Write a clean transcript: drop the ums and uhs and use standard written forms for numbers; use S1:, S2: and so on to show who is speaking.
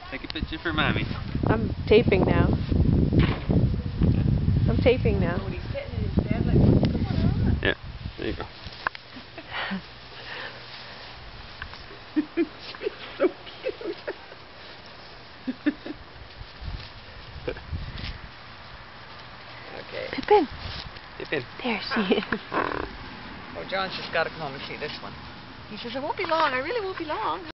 S1: Take a picture for Mommy.
S2: I'm taping now. I'm taping now.
S3: When he's sitting in his bed like, come on.
S1: Yeah, there you go.
S3: She's so cute. Okay.
S2: Pippin.
S1: Pippin.
S2: There she is.
S3: Oh, John's just got to come home and see this one. He says, it won't be long. I really won't be long.